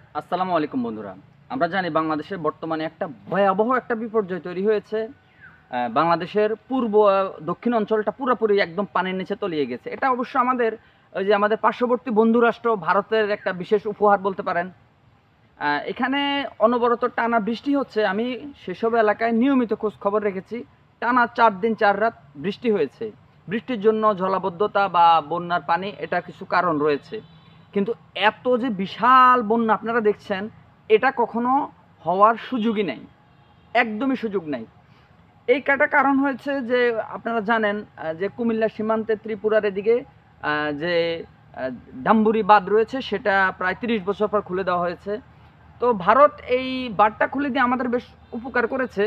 আসসালামু আলাইকুম বন্ধুরা। আমরা জানি বাংলাদেশের বর্তমানে একটা ভয়াবহ একটা বিপর্যয় তৈরি হয়েছে। বাংলাদেশের পূর্ব দক্ষিণ অঞ্চলটা পুরোপুরি একদম পানির নিচে তলিয়ে গেছে। এটা অবশ্য আমাদের ওই যে আমাদের পার্শ্ববর্তী বন্ধু রাষ্ট্র ভারতের একটা বিশেষ উপহার বলতে পারেন। এখানে অনবরত টানা বৃষ্টি হচ্ছে। আমি সেসব এলাকায় নিয়মিত খোঁজ খবর রেখেছি। টানা ৪ দিন ৪ রাত বৃষ্টি হয়েছে। বৃষ্টির জন্য জলাবদ্ধতা বা বন্যার পানি এটা কিছু কারণ রয়েছে। কিন্তু এত যে বিশাল বন্যা আপনারা দেখছেন, এটা কখনো হওয়ার সুযোগই নাই। একদমই সুযোগ নাই। এই কয়টা কারণ হয়েছে যে আপনারা জানেন যে কুমিল্লা সীমান্তে ত্রিপুরার এদিকে যে আ ডাম্বুরি বাঁধ রয়েছে সেটা প্রায় ৩০ বছর পর খুলে দেওয়া হয়েছে। তো ভারত এই বাঁধটা খুলে দিয়ে আমাদের বেশ উপকার করেছে।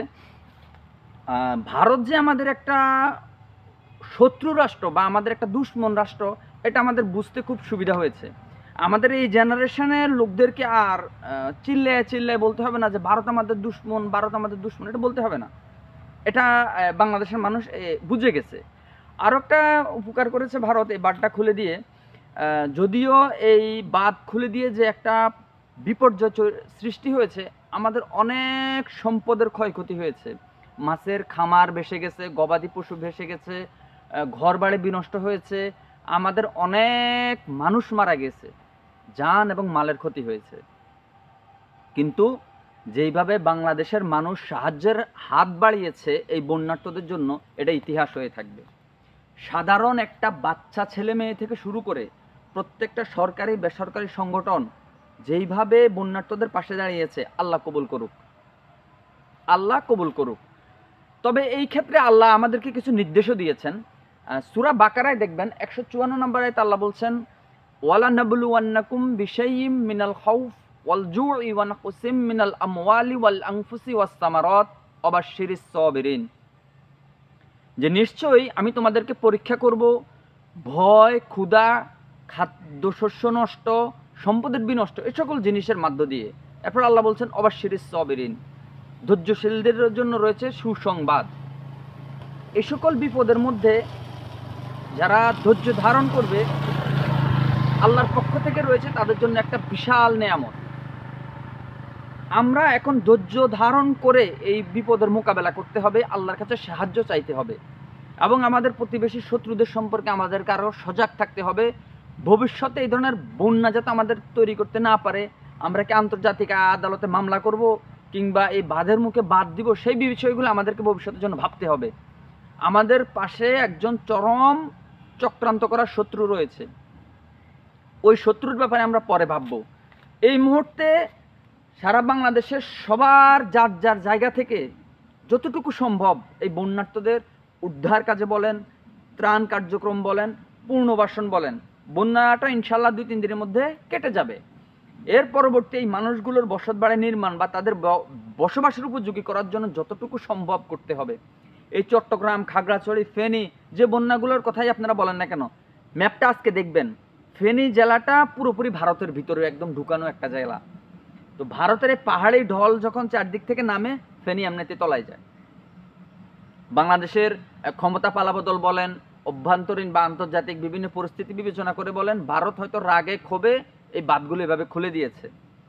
ভারত যে আমাদের একটা শত্রু রাষ্ট্র বা আমাদের একটা দুশ্মন রাষ্ট্র, এটা আমাদের বুঝতে খুব সুবিধা হয়েছে। আমাদের এই জেনারেশনের লোকদেরকে আর চিল্লায়ে, চিল্লায়ে বলতে হবে না যে ভারত আমাদের দুশ্মন, ভারত আমাদের দুশ্মন। এটা বলতে হবে না। এটা বাংলাদেশের মানুষ বুঝে গেছে। আরও একটা উপকার করেছে ভারত এই বাঁধটা খুলে দিয়ে। যদিও এই বাঁধ খুলে দিয়ে যে একটা বিপর্যয় সৃষ্টি হয়েছে, আমাদের অনেক সম্পদের ক্ষয়ক্ষতি হয়েছে। মাছের খামার ভেসে গেছে, গবাদি পশু ভেসে গেছে, ঘরবাড়ি বিনষ্ট হয়েছে, আমাদের অনেক মানুষ মারা গেছে, জান এবং মালের ক্ষতি হয়েছে। কিন্তু যেইভাবে বাংলাদেশের মানুষ সাহায্যের হাত বাড়িয়েছে এই বন্যার্তদের জন্য, এটা ইতিহাস হয়ে থাকবে। সাধারণ একটা বাচ্চা ছেলে মেয়ে থেকে শুরু করে প্রত্যেকটা সরকারি বেসরকারি সংগঠন যেইভাবে বন্যার্তদের পাশে দাঁড়িয়েছে, আল্লাহ কবুল করুক, আল্লাহ কবুল করুক। তবে এই ক্ষেত্রে আল্লাহ আমাদেরকে কিছু নির্দেশও দিয়েছেন। সূরা বাকারায় দেখবেন ১৫৪ নম্বর আয়াতে আল্লাহ বলছেন, ওয়ালা নাবলুওয়ান্নাকুম বিশাইইম মিনাল খাউফ ওয়াল জুই ওয়া নাকসিম মিনাল আমওয়ালি ওয়াল আনফুসি ওয়াস সামারাত ওয়াবাশশিরিস সাবিরিন। যে নিশ্চয়ই আমি তোমাদেরকে পরীক্ষা করব ভয়, ক্ষুধা, খাদ্যশস্য নষ্ট, সম্পদের বিনষ্ট, এই সকল জিনিসের মধ্য দিয়ে। এরপর আল্লাহ বলছেন ওয়াবাশশিরিস সাবিরিন, ধৈর্যশীলদের জন্য রয়েছে সুসংবাদ। এই সকল বিপদের মধ্যে যারা ধৈর্য ধারণ করবে, আল্লাহর পক্ষ থেকে রয়েছে তাদের জন্য একটা বিশাল নেয়ামত। আমরা এখন ধৈর্য ধারণ করে এই বিপদের মোকাবেলা করতে হবে, আল্লাহর কাছে সাহায্য চাইতে হবে এবং আমাদের প্রতিবেশী শত্রুদের সম্পর্কে আমাদেরকে আরও সজাগ থাকতে হবে। ভবিষ্যতে এই ধরনের বন্যা যাতে আমাদের তৈরি করতে না পারে, আমরা কি আন্তর্জাতিক আদালতে মামলা করব কিংবা এই বাঁধের মুখে বাদ দিব, সেই বিষয়গুলো আমাদেরকে ভবিষ্যতের জন্য ভাবতে হবে। আমাদের পাশে একজন চরম চক্রান্ত করার শত্রু রয়েছে, ওই শত্রুর ব্যাপারে আমরা পরে ভাববো। এই মুহূর্তে সারা বাংলাদেশের সবার যার যার জায়গা থেকে যতটুকু সম্ভব এই বন্যার্তদের উদ্ধার কাজে বলেন, ত্রাণ কার্যক্রম বলেন, পুনর্বাসন বলেন, বন্যাটা ইনশাল্লাহ ২-৩ দিনের মধ্যে কেটে যাবে। এর পরবর্তী এই মানুষগুলোর বসতবাড়ি নির্মাণ বা তাদের বসবাসের উপযোগী করার জন্য যতটুকু সম্ভব করতে হবে। এই চট্টগ্রাম, খাগড়াছড়ি, ফেনী যে বন্যাগুলোর কথাই আপনারা বলেন না কেন, ম্যাপটা আজকে দেখবেন, ফেনী জেলাটা পুরোপুরি ভারতের ভিতরে একদম ঢুকানো একটা জেলা। তো ভারতের এই পাহাড়ি ঢল যখন চারদিক থেকে নামে, ফেনী এমনিতে তলায় যায়। বাংলাদেশের ক্ষমতা পালাবদল বলেন, অভ্যন্তরীণ বা আন্তর্জাতিক বিভিন্ন পরিস্থিতি বিবেচনা করে বলেন, ভারত হয়তো রাগে ক্ষোভে এই বাঁধগুলো এভাবে খুলে দিয়েছে।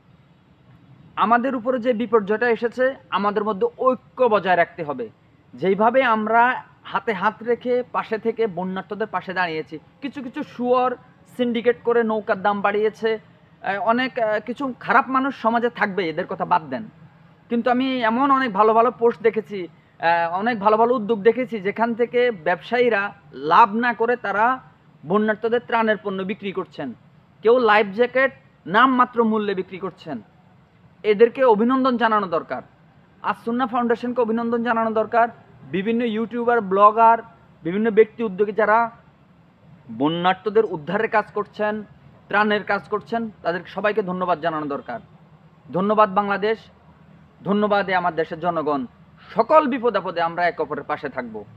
আমাদের উপরে যে বিপর্যয়টা এসেছে, আমাদের মধ্যে ঐক্য বজায় রাখতে হবে। যেইভাবে আমরা হাতে হাত রেখে পাশে থেকে বন্যার্তদের পাশে দাঁড়িয়েছি, কিছু কিছু শুয়োর সিন্ডিকেট করে নৌকার দাম বাড়িয়েছে, অনেক কিছু খারাপ মানুষ সমাজে থাকবে, এদের কথা বাদ দেন। কিন্তু আমি এমন অনেক ভালো ভালো পোস্ট দেখেছি, অনেক ভালো ভালো উদ্যোগ দেখেছি যেখান থেকে ব্যবসায়ীরা লাভ না করে তারা বন্যার্তদের ত্রাণের পণ্য বিক্রি করছেন। কেউ লাইফ জ্যাকেট নামমাত্র মূল্যে বিক্রি করছেন। এদেরকে অভিনন্দন জানানো দরকার। আজ সুন্নাহ ফাউন্ডেশনকে অভিনন্দন জানানো দরকার। বিভিন্ন ইউটিউবার, ব্লগার, বিভিন্ন ব্যক্তি উদ্যোগী যারা বন্যার্তদের উদ্ধারের কাজ করছেন, ত্রাণের কাজ করছেন, তাদের সবাইকে ধন্যবাদ জানানো দরকার। ধন্যবাদ বাংলাদেশ, ধন্যবাদ আমার দেশের জনগণ। সকল বিপদ আপদে আমরা একে অপরের পাশে থাকবো।